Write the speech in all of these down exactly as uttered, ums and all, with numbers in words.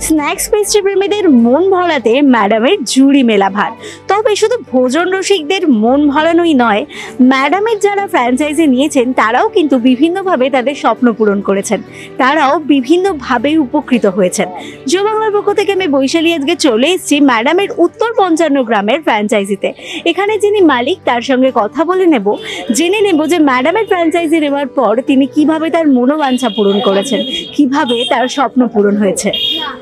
Snacks pastry প্রেমীদের মন ভরাতে ম্যাডামের জুড়ি মেলা ভার। তবে শুধু ভোজন রসিকদের মন ভরানোই নয়, ম্যাডামের যারা ফ্র্যাঞ্চাইজি নিয়েছেন তারাও কিন্তু বিভিন্নভাবে তাদের স্বপ্ন পূরণ করেছেন, তারাও বিভিন্নভাবে উপকৃত হয়েছেন। জিও বাংলার পক্ষ থেকে আমি বৈশালী আজকে চলে এসেছি ম্যাডামের উত্তর পঞ্চান্ন গ্রামের ফ্র্যাঞ্চাইজিতে। এখানে যিনি মালিক তার সঙ্গে কথা বলে নেব, জেনে নেব যে ম্যাডামের ফ্র্যাঞ্চাইজি নেওয়ার পর তিনি কিভাবে তার মনোবাঞ্ছা পূরণ করেছেন, কিভাবে তার স্বপ্ন পূরণ হয়েছে।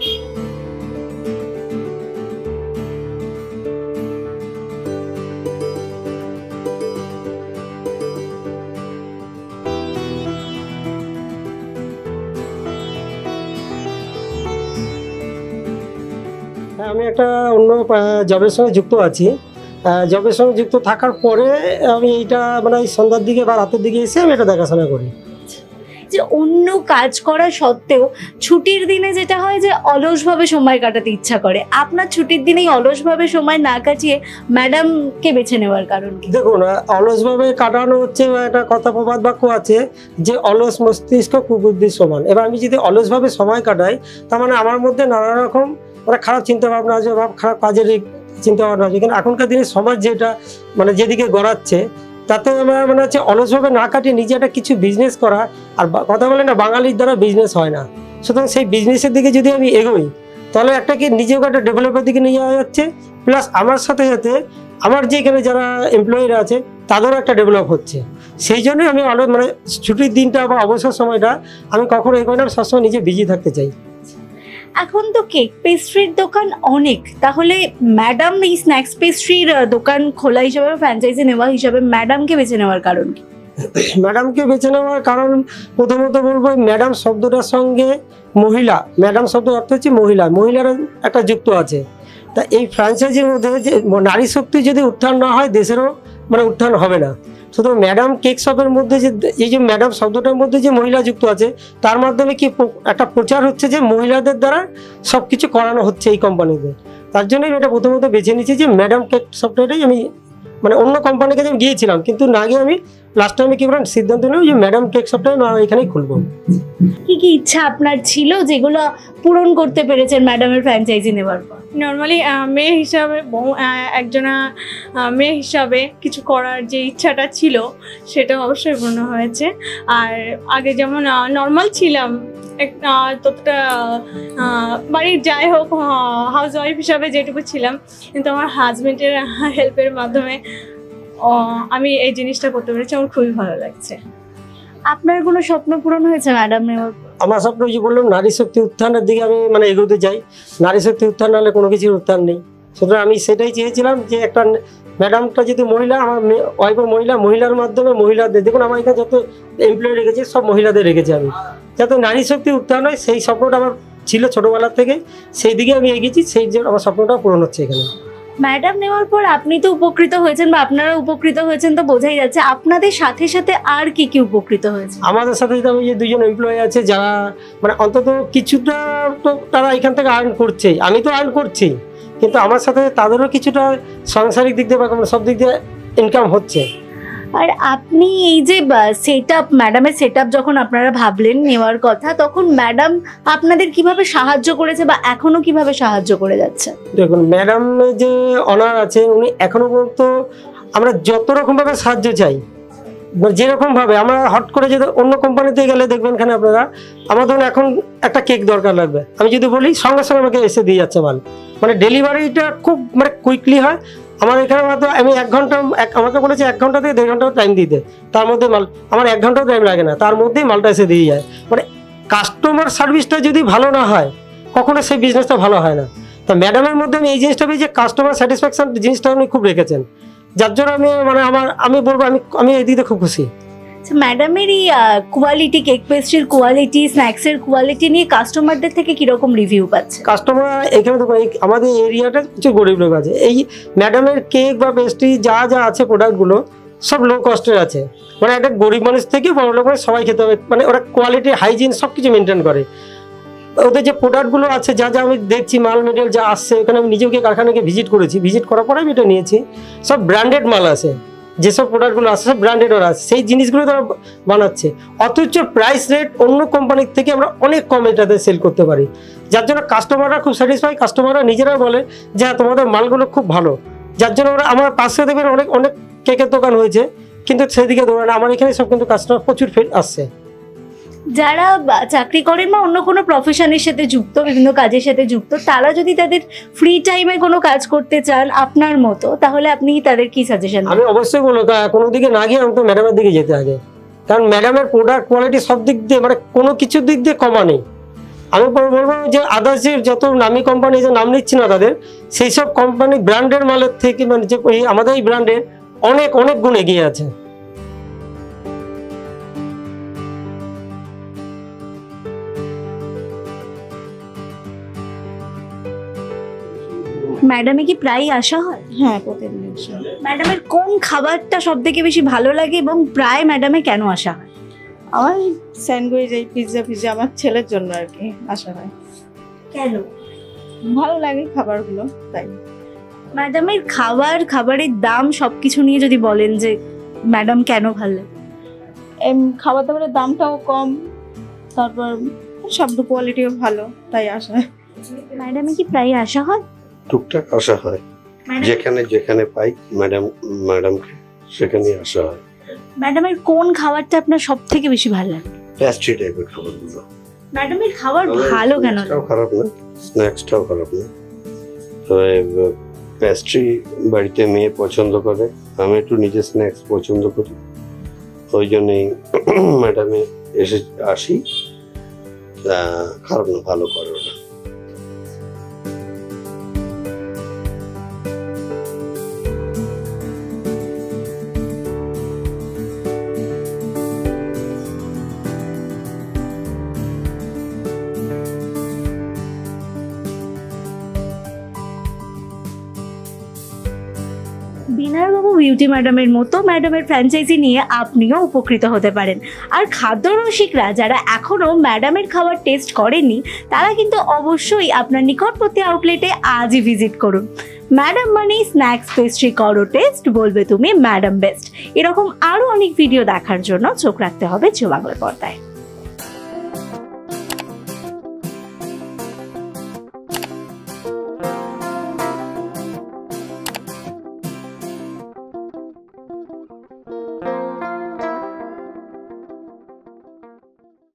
আমি একটা অন্য জবের সঙ্গে যুক্ত আছি। জবের সঙ্গে যুক্ত থাকার পরে আমি এইটা মানে সন্ধ্যার দিকে বা রাতের দিকে এসে আমি এটা দেখাশোনা করি। যে অন্য কাজ করা সত্ত্বেও ছুটির দিনে যেটা হয় যে অলসভাবে সময় কাটাতে ইচ্ছা করে, আপনার ছুটির দিনেই অলসভাবে সময় না কাটিয়ে ম্যাডামকে বেছে নেওয়ার কারণ কি? দেখুন, অলসভাবে কাটানো হচ্ছে একটা কথা প্রবাদ বাক্য আছে যে অলস মস্তিষ্ক কুবুদ্ধির সমান। এবার আমি যদি অলসভাবে সময় কাটাই তার মানে আমার মধ্যে নানা রকম মানে খারাপ চিন্তা ভাবনা আছে বা খারাপ কাজের চিন্তা ভাবনা আছে। কিন্তু এখনকার দিনে সমাজ যেটা মানে যেদিকে গড়াচ্ছে তাতে আমার মনে হচ্ছে অলসভাবে না কাটিয়ে নিজে একটা কিছু বিজনেস করা। আর কথা বলে না, বাঙালির দ্বারা বিজনেস হয় না, সুতরাং সেই বিজনেসের দিকে যদি আমি এগোই তাহলে একটা কি নিজেও একটা ডেভেলপের দিকে নিয়ে যাওয়া যাচ্ছে, প্লাস আমার সাথে সাথে আমার যে এখানে যারা এমপ্লয়িরা আছে তাদেরও একটা ডেভেলপ হচ্ছে। সেই জন্যই আমি আলো মানে ছুটির দিনটা বা অবসর সময়টা আমি কখনো এগোই না, সবসময় নিজে বিজি থাকতে চাই। এখন তো কেক পেস্ট্রির দোকান অনেক, তাহলে ম্যাডাম এই স্ন্যাক্স পেস্ট্রির দোকান খোলা হিসাবে ফ্র্যাঞ্চাইজি নেওয়া হিসাবে ম্যাডামকে বেছে নেওয়ার কারণ কি? ম্যাডামকে বেছে নেওয়ার কারণ প্রথমত বলবো ম্যাডাম শব্দটার সঙ্গে মহিলা, ম্যাডাম শব্দ অর্থ হচ্ছে মহিলা, মহিলার একটা যুক্ত আছে। তা এই ফ্র্যাঞ্চাইজির মধ্যে যে নারী শক্তি যদি উত্থান না হয় দেশেরও মানে উত্থান হবে না। সুতরাং ম্যাডাম কেক শপের মধ্যে যে এই যে ম্যাডাম শব্দটার মধ্যে যে মহিলা যুক্ত আছে তার মাধ্যমে কি একটা প্রচার হচ্ছে যে মহিলাদের দ্বারা সব কিছু করানো হচ্ছে এই কোম্পানিতে। তার জন্য আমি এটা প্রথমত বেছে নিয়েছি যে ম্যাডাম কেক শপটাই আমি মানে অন্য কোম্পানির কাছে আমি গিয়েছিলাম, কিন্তু না গিয়ে আমি লাস্ট টাইমে কি বলেন সিদ্ধান্ত নিলাম যে ম্যাডাম কেক শপটাই এখানেই খুলবো। কি কি ইচ্ছা আপনার ছিল যেগুলো পূরণ করতে পেরেছেন ম্যাডামের ফ্র্যাঞ্চাইজি নেওয়ার পর? নর্মালি মেয়ে হিসাবে একজনা মেয়ে হিসাবে কিছু করার যে ইচ্ছাটা ছিল সেটা অবশ্যই পূর্ণ হয়েছে। আর আগে যেমন নর্মাল ছিলাম ততটা বাড়ির যাই হোক হাউস ওয়াইফ হিসাবে যেটুকু ছিলাম, কিন্তু আমার হাজবেন্ডের হেল্পের মাধ্যমে আমি এই জিনিসটা করতে পেরেছি, আমার খুবই ভালো লাগছে। আপনার কোনো স্বপ্ন পূরণ হয়েছে ম্যাডাম নেওয়ার পর? আমার স্বপ্ন যে বললাম নারী শক্তি উত্থানের দিকে আমি মানে এগোতে চাই। নারী শক্তি উত্থান নাহলে কোনো কিছুর উত্থান নেই। সুতরাং আমি সেটাই চেয়েছিলাম যে একটা ম্যাডামটা যদি মহিলা, আমার ওয়াইফও মহিলা, মহিলার মাধ্যমে মহিলাদের, দেখুন আমার এখানে যত এমপ্লয়ি রেখেছি সব মহিলাদের রেখেছি আমি, যাতে নারী শক্তি উত্থান হয় সেই স্বপ্নটা আমার ছিল ছোটোবেলার থেকে, সেই দিকে আমি এগিয়েছি, সেই জন্য আমার স্বপ্নটা পূরণ হচ্ছে এখানে। ম্যাডাম নেওয়ার পর আপনি তো উপকৃত হয়েছেন বা আপনারা উপকৃত হয়েছেন তো বোঝাই যাচ্ছে, আপনাদের সাথে সাথে আর কি কি উপকৃত হয়েছে? আমাদের সাথে সাথে আমি যে দুজন এমপ্লয়ি আছে যারা মানে অন্তত কিছুটা তো তারা এখান থেকে আর্ন করছে, আমি তো আর্ন করছি, কিন্তু আমার সাথে তাদেরও কিছুটা সাংসারিক দিক দিয়ে বা সব দিক দিয়ে ইনকাম হচ্ছে। আর আপনি এই যে সেট আপ, ম্যাডামের সেট আপ যখন আপনারা ভাবলেন নেওয়ার কথা, তখন ম্যাডাম আপনাদের কিভাবে সাহায্য করেছে বা এখনো কিভাবে সাহায্য করে যাচ্ছে? দেখুন, ম্যাডাম যে অনার আছে উনি এখনো পর্যন্ত আমরা যত রকমভাবে সাহায্য চাই, যেরকমভাবে আমরা হট করে যদি অন্য কোম্পানিতে গেলে দেখবেন এখানে আপনারা আমার ধরুন এখন একটা কেক দরকার লাগবে, আমি যদি বলি সঙ্গে সঙ্গে আমাকে এসে দিয়ে যাচ্ছে মাল, মানে ডেলিভারিটা খুব মানে কুইকলি হয়। আমার এখানে মাত্র আমি এক ঘন্টা আমাকে বলেছে এক ঘন্টা থেকে দেড় ঘন্টা টাইম দিতে, তার মধ্যে মাল আমার এক ঘন্টাও টাইম লাগে না, তার মধ্যেই মালটা এসে দিয়ে যায়। মানে কাস্টমার সার্ভিসটা যদি ভালো না হয় কখনো সেই বিজনেসটা ভালো হয় না। তো ম্যাডামের মধ্যে আমি এই জিনিসটা পেয়েছি যে কাস্টমার স্যাটিসফ্যাকশন জিনিসটা উনি খুব রেখেছেন, যার জন্য আমি মানে আমার আমি বলবো আমি আমি এই দিকে খুব খুশি। ম্যাডামের এই কোয়ালিটি, কেক পেস্ট্রির কোয়ালিটি, স্ন্যাক্সের কোয়ালিটি নিয়ে কাস্টমারদের থেকে কিরকম রিভিউ পাচ্ছে? কাস্টমার এখানে তো আমাদের এরিয়াটা কিছু গরিব লোক আছে, এই ম্যাডামের কেক বা পেস্ট্রি যা যা আছে প্রোডাক্টগুলো সব লো কস্টের আছে, মানে একটা গরিব মানুষ থেকে বড় লোক সবাই খেতে হবে, মানে ওরা কোয়ালিটি হাইজিন সব কিছু মেনটেন করে। ওদের যে প্রোডাক্টগুলো আছে যা যা আমি দেখছি মাল মেটেরিয়াল যা আসছে, এখানে আমি নিজেকে কারখানাকে ভিজিট করেছি, ভিজিট করার পরে আমি এটা নিয়েছি, সব ব্র্যান্ডেড মাল আছে, যেসব প্রোডাক্টগুলো আছে সব ব্র্যান্ডেড ওরা আছে, সেই জিনিসগুলো তারা বানাচ্ছে, অথচ প্রাইস রেট অন্য কোম্পানির থেকে আমরা অনেক কম এটাতে সেল করতে পারি, যার জন্য কাস্টমাররা খুব স্যাটিসফাই। কাস্টমাররা নিজেরাও বলে যে হ্যাঁ তোমাদের মালগুলো খুব ভালো, যার জন্য ওরা আমার পাশে দেখবেন অনেক অনেক কেকের দোকান হয়েছে, কিন্তু সেদিকে ধরে না, আমার এখানে সব কিন্তু কাস্টমার প্রচুর ফিট আসছে। যারা বা- চাকরি করেন বা অন্য কোনো প্রফেশনের সাথে যুক্ত, বিভিন্ন কাজের সাথে যুক্ত, তারা যদি তাদের ফ্রি টাইমে কোনো কাজ করতে চান আপনার মতো, তাহলে আপনি তাদের কি সাজেশন আমি অবশ্যই বলবো কা- কোনো দিকে না গিয়ে আমাকে ম্যাডামের দিকে যেতে আগে, কারণ ম্যাডামের প্রোডাক্ট কোয়ালিটি সব দিক দিয়ে মানে কোনো কিছুর দিক দিয়ে কমা নেই। আমি বল- বলবো যে আদার্স যে যত নামি কোম্পানি, যে নাম নিচ্ছি না তাদের, সেই সব কোম্পানি ব্র্যান্ডের মালের থেকে মানে যে এই আমাদের এই ব্র্যান্ডে অনেক অনেক গুণ এগিয়ে আছে। ম্যাডামে কি প্রায় আসা হয়? হ্যাঁ প্রতিদিন আসা। ম্যাডামের কোন খাবারটা সব থেকে বেশি ভালো লাগে এবং প্রায় ম্যাডামে কেন আসা হয়? আমার স্যান্ডউইচ, এই পিৎজা পিৎজা আমার ছেলের জন্য আর কি আসা হয়। কেন? ভালো লাগে খাবারগুলো তাই। ম্যাডামের খাবার, খাবারের দাম সবকিছু নিয়ে যদি বলেন যে ম্যাডাম কেন ভালো লাগে? এম খাবার দাবারের দামটাও কম, তারপর শব্দ কোয়ালিটিও ভালো, তাই আসা হয়। ম্যাডামে কি প্রায় আসা হয়? টুকটাক আসা হয়, ম্যাডাম যেখানে যেখানে পাই ম্যাডাম ম্যাডামকে সেখানেই আসা হয়। ম্যাডামের কোন খাবারটা আপনার সব থেকে বেশি ভালো লাগে? প্যাস্ট্রি টাইপের খাবারগুলো। ম্যাডামের খাবার ভালো কেন লাগে? স্ন্যাক্সটাও খারাপ না, স্ন্যাক্সটাও খারাপ না, তো প্যাস্ট্রি বাড়িতে মেয়ে পছন্দ করে, আমি একটু নিজে স্ন্যাক্স পছন্দ করি, ওই জন্যই ম্যাডামে এসে আসি। তা খারাপ না, ভালো করে ওরা। বিনয়বাবু বিউটি ম্যাডামের মতো ম্যাডামের ফ্র্যাঞ্চাইজি নিয়ে আপনিও উপকৃত হতে পারেন। আর খাদ্য রসিকরা যারা এখনো ম্যাডামের খাবার টেস্ট করেননি, তারা কিন্তু অবশ্যই আপনার নিকটবর্তী আউটলেটে আজই ভিজিট করুন। ম্যাডাম মানে স্ন্যাক্স পেস্ট্রি করো টেস্ট, বলবে তুমি ম্যাডাম বেস্ট। এরকম আরও অনেক ভিডিও দেখার জন্য চোখ রাখতে হবে জিও বাংলার পর্দায়।